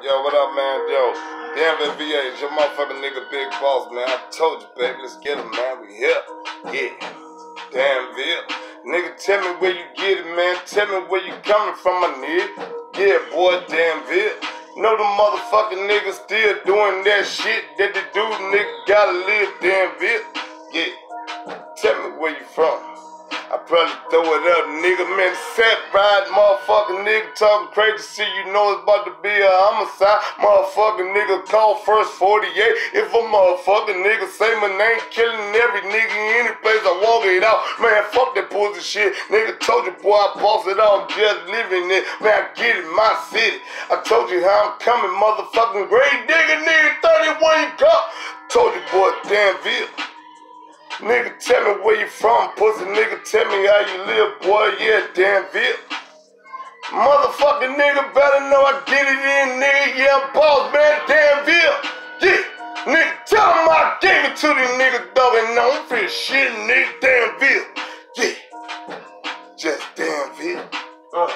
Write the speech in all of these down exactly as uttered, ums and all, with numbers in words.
Yo, what up, man? Yo, damn V A, it's your motherfucking nigga Big Boss, man. I told you, baby, let's get him, man. We here. Yeah. Danville. Nigga, tell me where you get it, man. Tell me where you coming from, my nigga. Yeah, boy, Danville. Know the motherfucking niggas still doing that shit that the dude nigga gotta live, Danville. Yeah. Tell me where you from. I probably throw it up, nigga, man, set ride, motherfucking nigga talking crazy shit, you know it's about to be a homicide, motherfucking nigga call first forty-eight, if a motherfucking nigga say my name, killing every nigga in any place I walk it out, man, fuck that pussy shit, nigga told you, boy, I boss it out, I'm just living it, man, I get it, my city, I told you how I'm coming, motherfucking grave digger, nigga, thirty-one you come, told you, boy, Danville. Nigga, tell me where you from, pussy nigga, tell me how you live, boy, yeah, Danville. Motherfucking nigga better know I get it in, nigga, yeah, I'm boss, man, Danville. Yeah, nigga, tell him I gave it to these niggas, dog, and I'm for shit, nigga, Danville. Yeah, just Danville. Uh.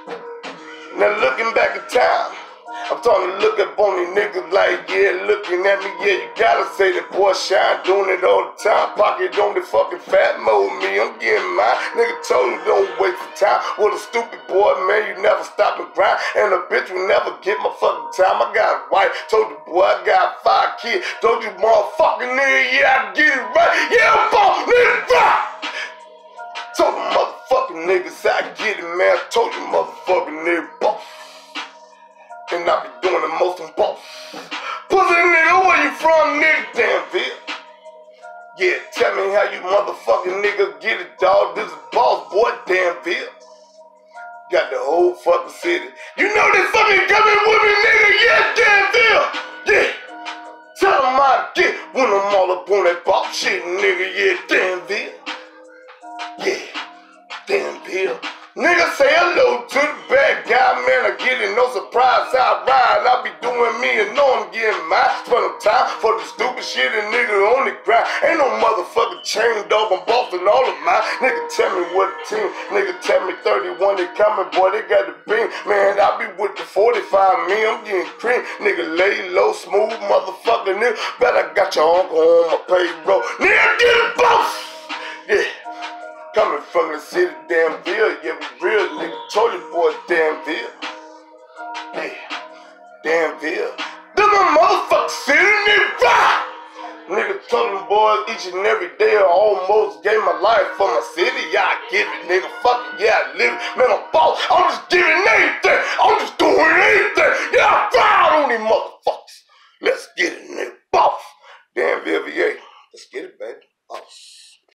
Now looking back at time, I'm starting to look up on these niggas like, yeah, looking at me, yeah, you gotta say that boy Shine doing it all the time. Pocket on the fucking fat mode, me, I'm getting mine. Nigga told you don't waste your time with a stupid boy, man, you never stop and grind. And a bitch will never get my fucking time. I got a wife, told you, boy, I got five kids. Told you, motherfucking nigga, yeah, I get it right. Yeah, I'm boss, nigga, right. Told you, motherfucking niggas, I get it, man. I told you, motherfucking nigga, boss. And I be doing the most in both. Pussy nigga, where you from, nigga? Danville. Yeah, tell me how you motherfucking nigga get it, dog. This is boss, boy, Danville. Got the whole fucking city. You know they fucking coming with me, nigga. Yeah, Danville. Yeah. Tell them I get when I'm all up on that boss shit, nigga. Yeah, Danville. Yeah, Danville. Nigga say hello to the bad guy, man, I get it, no surprise, I ride, I be doing me and know I'm getting mine, spend time for the stupid shit and nigga on the grind, ain't no motherfucking chain dog, I'm bossing all of mine, nigga tell me what the team, nigga tell me thirty-one they coming, boy, they got the beam, man, I be with the forty-five, me, I'm getting cream, nigga lay low, smooth, motherfucker, nigga, bet I got your uncle on my payroll, nigga get it, boss, yeah. Coming from the city, Danville, yeah, we real, nigga. Told you, boy, Danville. Yeah, Danville. This my motherfucking city, nigga, right? Nigga told them boys each and every day I almost gave my life for my city. Yeah, I give it, nigga, fuck it, yeah, I live it. Man, I'm boss, I'm just giving anything. I'm just doing anything. Yeah, I ride on these motherfuckers. Let's get it, nigga, boss. Danville, V A, let's get it.